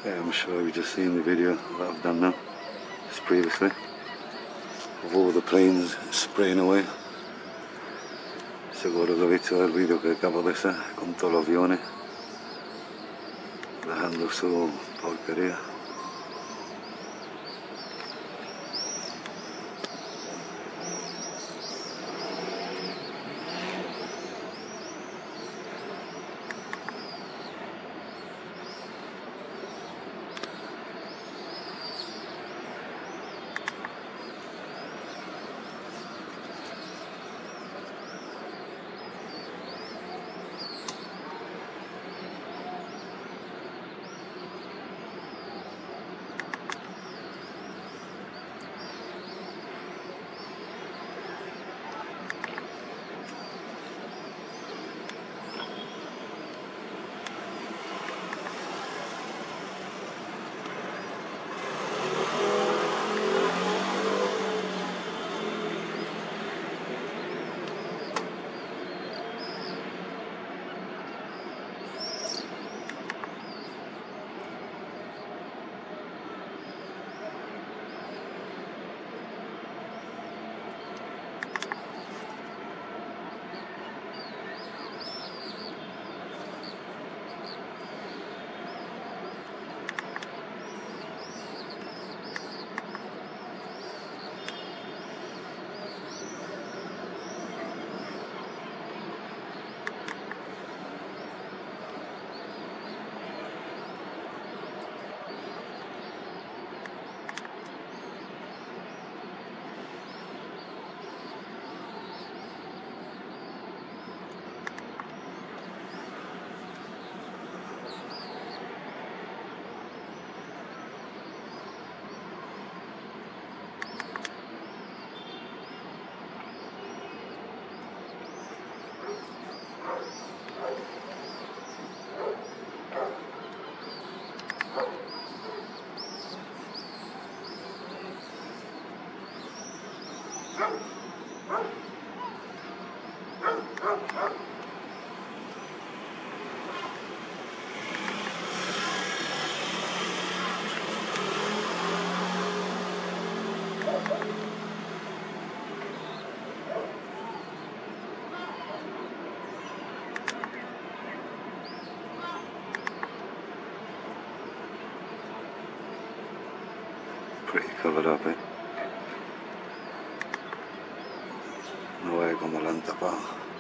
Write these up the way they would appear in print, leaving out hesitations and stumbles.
Yeah, I'm sure you've just seen the video that I've done now, just previously, of all the planes spraying away. Seguro que he visto el video que acabo de hacer con todos los aviones dejando su porquería. Pretty covered up, eh? No way como la han tapado.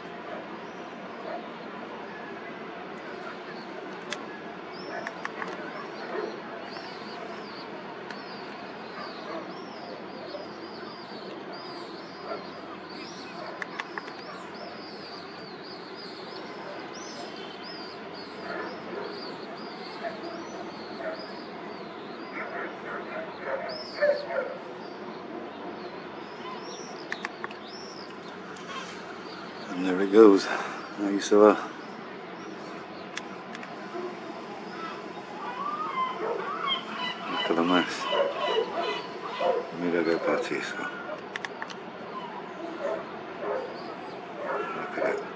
And there it goes. Ahí se va. Look at the mess. Mira qué pachizo. Look at it.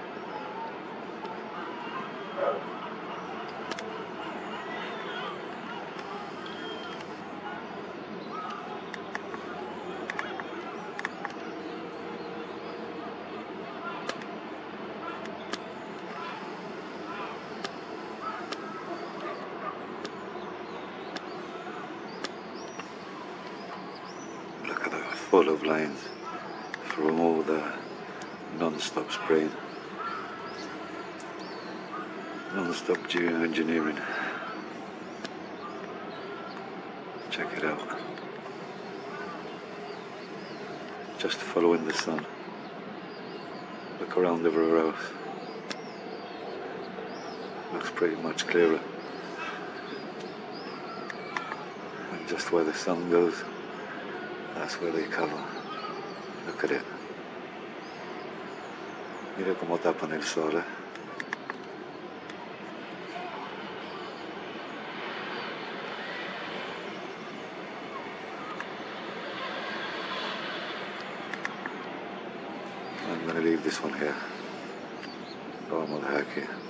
Look at that, full of lines from all the non-stop spraying, non-stop geoengineering. Check it out. Just following the sun. Look around everywhere else. Looks pretty much clearer. And just where the sun goes, that's where they cover. Look at it. Mira cómo tapan el sol, eh. I'm going to leave this one here. Lo vamos a dejar aquí.